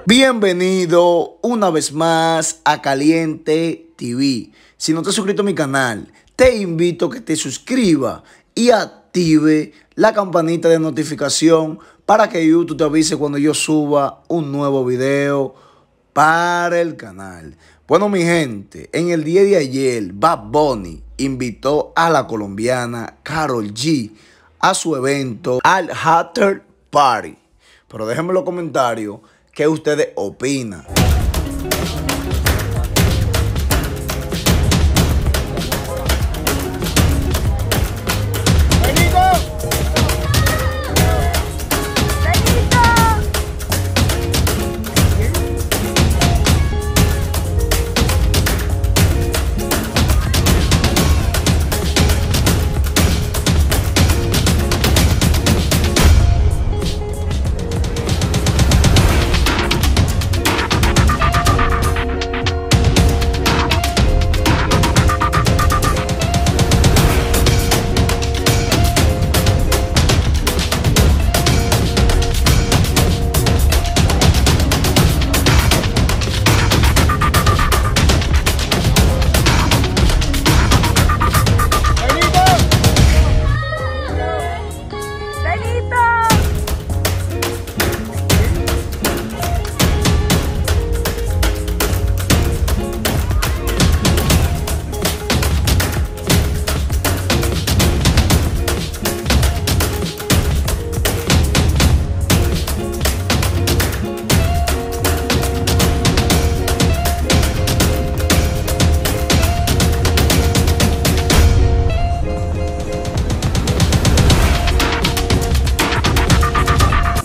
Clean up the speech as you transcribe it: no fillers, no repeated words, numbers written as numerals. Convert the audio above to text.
Bienvenido una vez más a Caliente TV. Si no te has suscrito a mi canal, te invito a que te suscribas y active la campanita de notificación para que YouTube te avise cuando yo suba un nuevo video para el canal. Bueno, mi gente, en el día de ayer, Bad Bunny invitó a la colombiana Karol G a su evento, al After Party. Pero déjenme en los comentarios qué ustedes opinan.